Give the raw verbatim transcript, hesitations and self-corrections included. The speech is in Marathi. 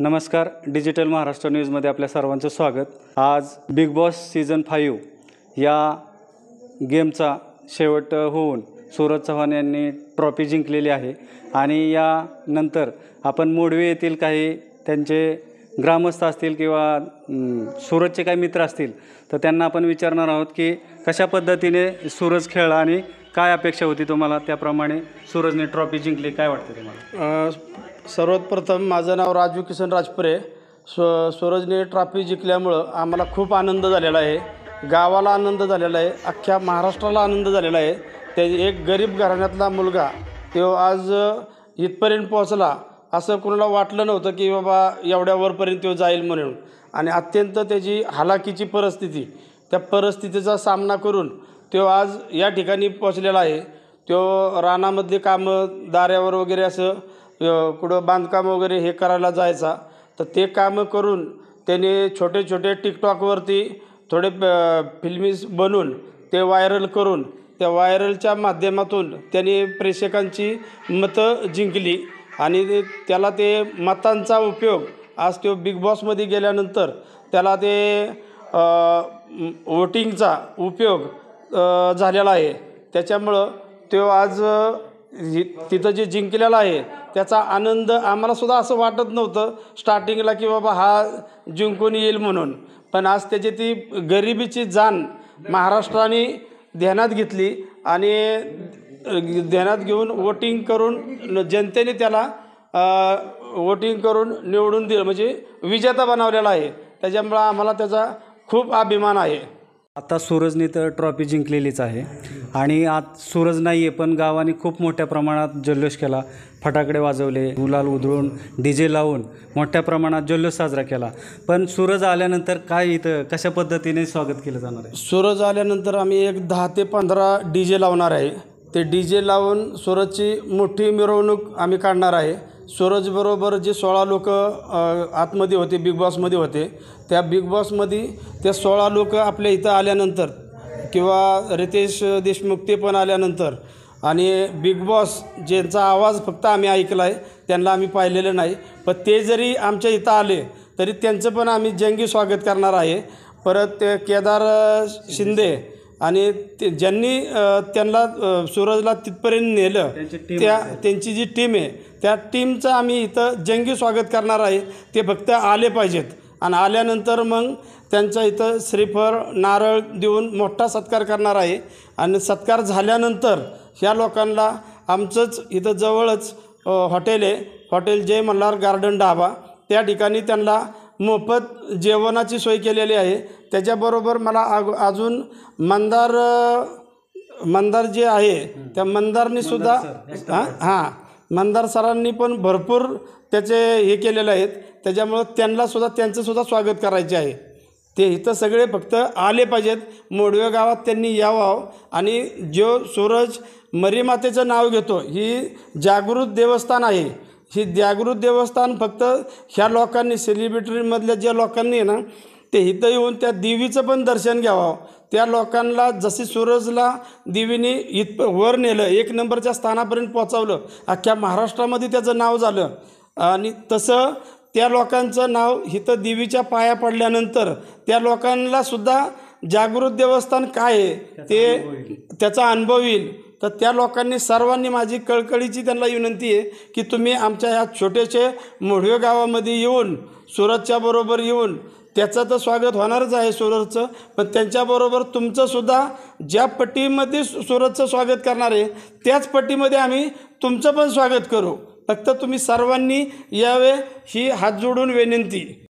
नमस्कार, डिजिटल महाराष्ट्र न्यूजमध्ये आपल्या सर्वांचं स्वागत। आज बिग बॉस सीझन फाईव्ह या गेमचा शेवट होऊन सूरज चव्हाण यांनी ट्रॉफी जिंकलेली आहे आणि यानंतर आपण मोडवे येथील काही त्यांचे ग्रामस्थ असतील किंवा सूरजचे काही मित्र असतील तर त्यांना आपण विचारणार आहोत की कशा पद्धतीने सूरज खेळला आणि काय अपेक्षा होती तुम्हाला, त्याप्रमाणे सूरजने ट्रॉफी जिंकली, काय वाटतं तुम्हाला? सर्वात प्रथम माझं नाव राजू किसन राजपुरे। सु सूरजने ट्रॉफी जिंकल्यामुळं आम्हाला खूप आनंद झालेला आहे, गावाला आनंद झालेला आहे, अख्ख्या महाराष्ट्राला आनंद झालेला आहे। ते एक गरीब घराण्यातला मुलगा तो आज इथपर्यंत पोहोचला असं कोणाला वाटलं नव्हतं की बाबा एवढ्या वरपर्यंत तो जाईल म्हणून, आणि अत्यंत त्याची हालाकीची परिस्थिती, त्या परिस्थितीचा सामना करून तो आज या ठिकाणी पोहोचलेला आहे। तो रानामध्ये कामं दाऱ्यावर वगैरे असं कुठं बांधकाम वगैरे हे करायला जायचा, तर ते कामं करून त्याने छोटे छोटे टिकटॉकवरती थोडे फिल्मीज बनवून ते व्हायरल करून त्या व्हायरलच्या माध्यमातून त्याने प्रेक्षकांची मतं जिंकली आणि त्याला ते मतांचा उपयोग आज तो बिग बॉसमध्ये गेल्यानंतर त्याला ते वोटिंगचा उपयोग झालेला आहे। त्याच्यामुळं तो आज तिथं जे जिंकलेला आहे त्याचा आनंद आम्हालासुद्धा असं वाटत नव्हतं स्टार्टिंगला की बाबा हा जिंकून येईल म्हणून, पण आज त्याची ती गरिबीची जाण महाराष्ट्राने ध्यानात घेतली आणि ध्यानात घेऊन वोटिंग करून जनतेने त्याला वोटिंग करून निवडून दिलं, म्हणजे विजेता बनवलेला आहे। त्याच्यामुळं आम्हाला त्याचा खूप अभिमान आहे। आता सूरजने तर ट्रॉफी जिंकलेलीच आहे आणि आज सूरज नाही आहे, पण गावाने खूप मोठ्या प्रमाणात जल्लोष केला, फटाकडे वाजवले, गुलाल उधळून डी जे लावून मोठ्या प्रमाणात जल्लोष साजरा केला। पण सूरज आल्यानंतर काय इथं कशा पद्धतीने स्वागत केलं जाणार आहे? सूरज आल्यानंतर आम्ही एक दहा ते पंधरा डी जे लावणार आहे। ते डी जे लावून सूरजची मोठी मिरवणूक आम्ही काढणार आहे। सूरजबरोबर जे सोळा लोक आतमध्ये होते, बिग बॉसमध्ये होते, त्या बिग बॉसमध्ये ते सोळा लोक आपल्या इथं आल्यानंतर किंवा रितेश देशमुख ते पण आल्यानंतर आणि बिग बॉस ज्यांचा आवाज फक्त आम्ही ऐकला आहे त्यांना आम्ही पाहिलेलं नाही, पण ते जरी आमच्या इथं आले तरी त्यांचं पण आम्ही जंगी स्वागत करणार आहे। परत ते केदार शिंदे आणि ते ज्यांनी त्यांना सूरजला तिथपर्यंत नेलं त्या त्यांची जी टीम आहे त्या टीमचं आम्ही इथं जंगी स्वागत करणार आहे। ते फक्त आले पाहिजेत आणि आल्यानंतर मग त्यांच्या इथं श्रीफळ नारळ देऊन मोठा सत्कार करणार आहे आणि सत्कार झाल्यानंतर ह्या लोकांना आमचंच इथं जवळच हॉटेल आहे, हॉटेल जय मल्हार गार्डन ढाबा, त्या ठिकाणी त्यांना मोफत जेवणाची सोय केलेली आहे। त्याच्याबरोबर मला अजून मंदार मंदार जे आहे त्या मंदारनी सुद्धा हां हां मंदार सरांनी पण भरपूर त्याचे हे केलेले आहेत, त्याच्यामुळं त्यांनासुद्धा त्यांचंसुद्धा स्वागत करायचे आहे। ते इथं सगळे फक्त आले पाहिजेत, मोडवे गावात त्यांनी यावं आणि जो सूरज मरीमातेचं नाव घेतो ही जागृत देवस्थान आहे, ही जागृत देवस्थान फक्त ह्या लोकांनी सेलिब्रिटीमधल्या ज्या लोकांनी ना ते इथं येऊन त्या देवीचं पण दर्शन घ्यावं। त्या लोकांना जशी सूरजला देवीने इत वर नेलं, एक नंबरच्या स्थानापर्यंत पोहोचवलं, अख्ख्या महाराष्ट्रामध्ये त्याचं नाव झालं, आणि तसं त्या लोकांचं नाव इथं देवीच्या पाया पडल्यानंतर त्या लोकांनासुद्धा जागृत देवस्थान काय आहे ते त्याचा अनुभव येईल। तर त्या लोकांनी सर्वांनी माझी कळकळीची त्यांना विनंती आहे की तुम्ही आमच्या ह्या छोटेसे मोडवे गावामध्ये येऊन सूरजच्या बरोबर येऊन त्याचं तर स्वागत होणारच आहे सूरजचं, पण त्यांच्याबरोबर तुमचंसुद्धा ज्या पट्टीमध्ये सूरजचं स्वागत करणार आहे त्याच पट्टीमध्ये आम्ही तुमचं पण स्वागत करू। फक्त तुम्ही सर्वांनी यावे ही हात जोडून विनंती।